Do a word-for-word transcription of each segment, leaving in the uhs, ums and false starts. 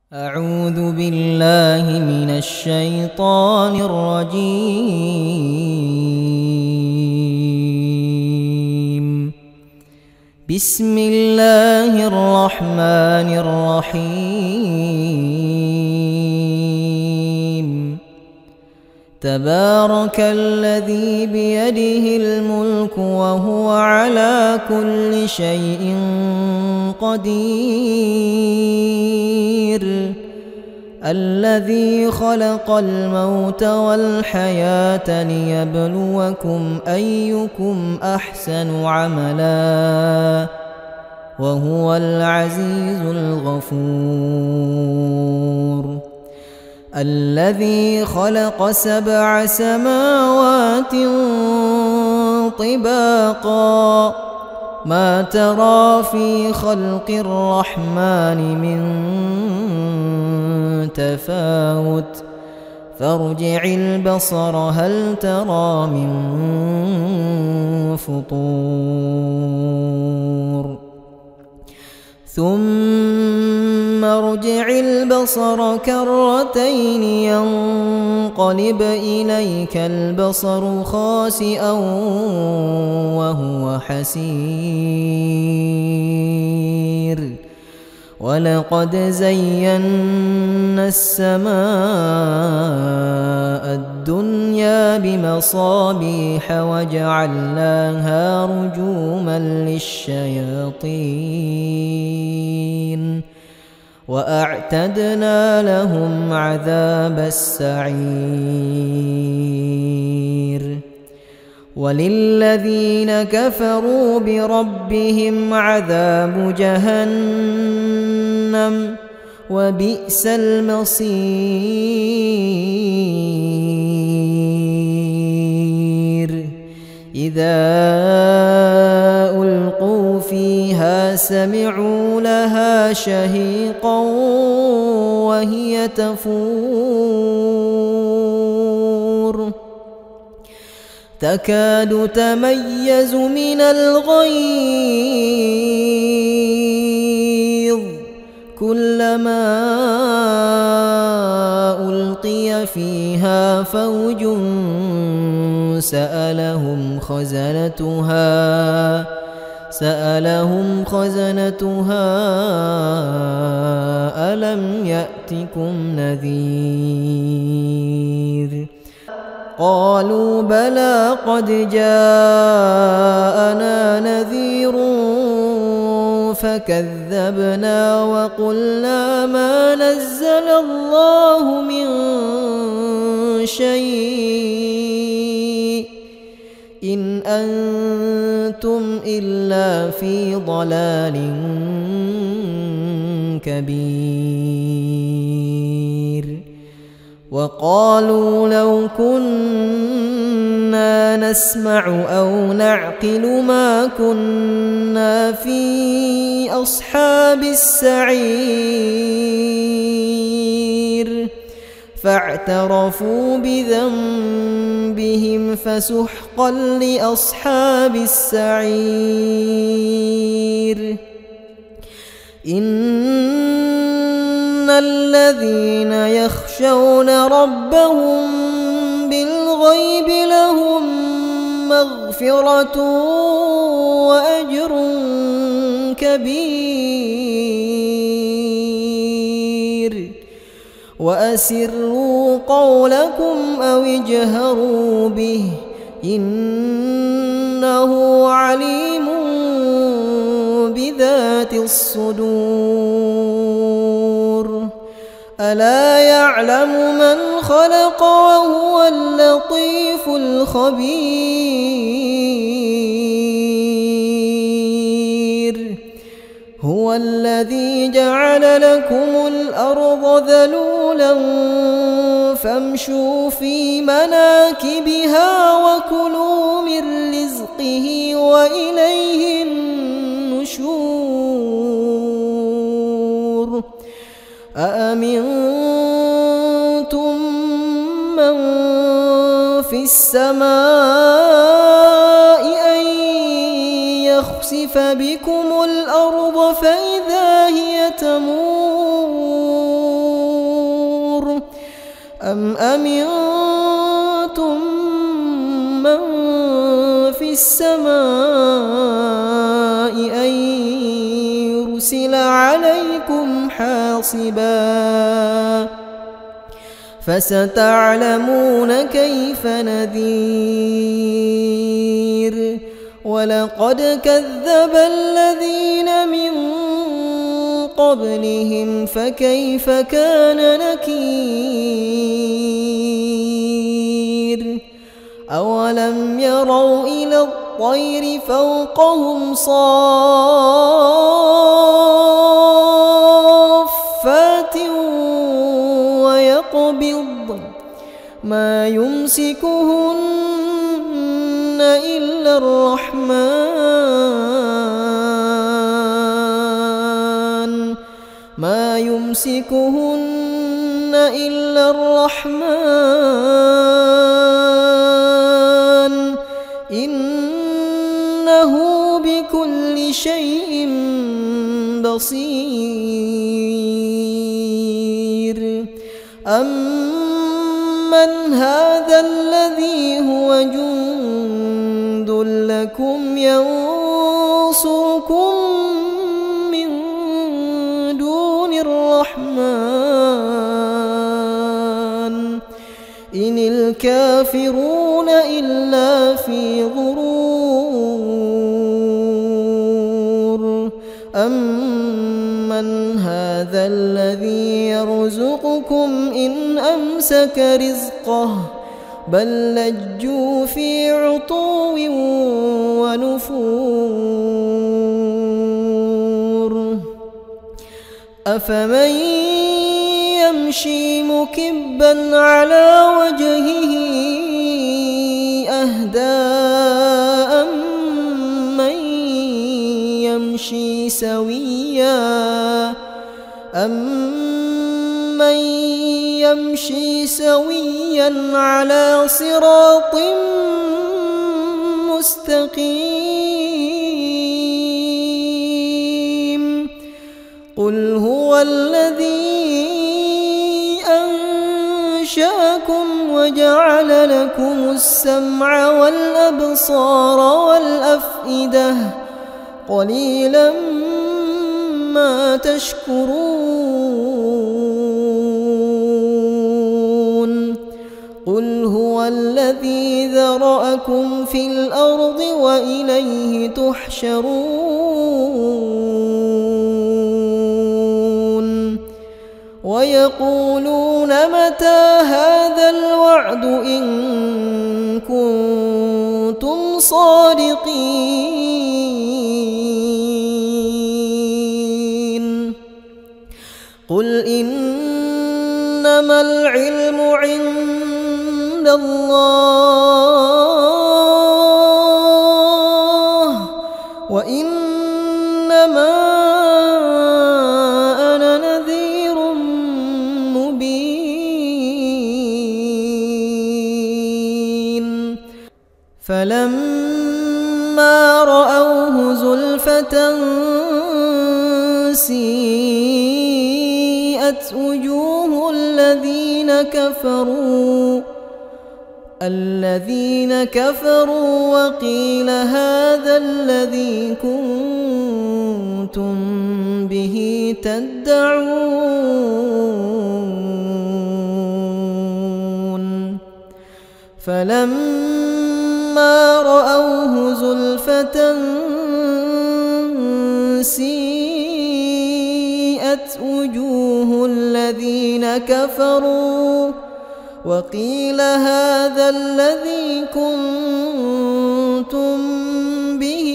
أعوذ بالله من الشيطان الرجيم. بسم الله الرحمن الرحيم. تبارك الذي بيده الملك وهو على كل شيء قدير. الذي خلق الموت والحياة ليبلوكم أيكم أحسن عملا وهو العزيز الغفور. الذي خلق سبع سماوات طباقا ما ترى في خلق الرحمن من تفاوت فارجع البصر هل ترى من فطور ثم ارجع البصر كرتين ينقلب إليك البصر خاسئا وهو حسير. ولقد زينا السماء الدنيا بمصابيح وجعلناها رجوما للشياطين وأعتدنا لهم عذاب السعير. وللذين كفروا بربهم عذاب جهنم وبئس المصير. إذا ألقوا فيها سمعوا لها شهيقا وهي تفور تكاد تميز من الغيظ كلما ألقي فيها فوج سألهم خزنتها سألهم خزنتها ألم يأتكم نذير. قالوا بلى قد جاءنا نذير فكذبنا وقلنا ما نزل الله من شيء إن أنتم إلا في ضلال كبير. وقالوا لو كنا نسمع أو نعقل ما كنا في أصحاب السعير فاعترفوا بذنبهم فسحقا لأصحاب السعير. إن الذين يخشون ربهم بالغيب لهم مغفرة وأجر كبير. وأسروا قولكم أو اجهروا به إنه عليم بذات الصدور. ألا يعلم من خلق وهو اللطيف الخبير. هو الذي جعل لكم الأرض ذلولا فامشوا في مناكبها وكلوا من رزقه وإليه النشور. أأمنتم من في السماء أن يخسف بكم الأرض فإذا هي تمور أم أمنتم من في السماء أن يرسل عليكم حاصبا فستعلمون كيف نذير ولقد كذب الذين من قبلهم فكيف كان نكير أولم يروا إلى الطير فوقهم صافات ويقبضن ما يمسكهن إلا الرحمن ما يمسكهن إلا الرحمن إنه بكل شيء بصير أمن هذا الذي هو جند لكم ينصركم من دون الرحمن إن الكافرون إلا في غرور أمن هذا الذي يرزقكم إن أمسك رزقه بل لجوا في عتو ونفور أفمن يمشي مكبا على وجهه أهدى أمن يمشي سويا أمن يمشي سويا على صراط مستقيم قل هو الذي أنشأكم وجعل لكم السمع والأبصار والأفئدة قليلا ما تشكرون قل هو الذي ذرأكم في الأرض وإليه تحشرون ويقولون متى هذا الوعد إن كنتم صادقين قل إنما العلم عند الله وإنما أنا نذير مبين فلما رأوه زلفة سيئت وجوه الذين كفروا الذين كفروا وقيل هذا الذي كنتم به تدعون فلما رأوه زلفة سيئت وجوه الذين كفروا وقيل هذا الذي كنتم به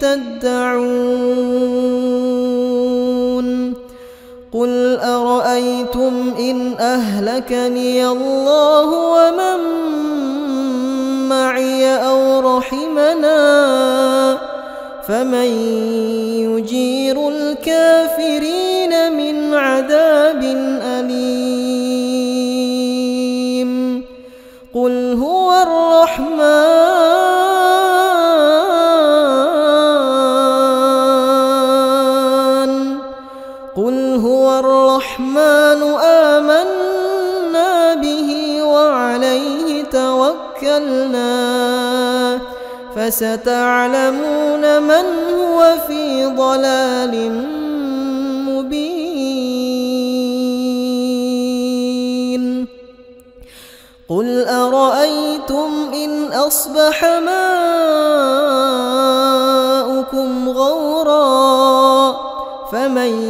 تدعون قل أرأيتم إن أهلكني الله ومن معي أو رحمنا فمن يجير الكافرين من عذاب أليم قل هو الرحمن قل هو الرحمن آمنا آمنا به وعليه توكلنا فستعلمون من هو في ضلال مبين قل أرأيتم إن أصبح ماؤكم غورا فمن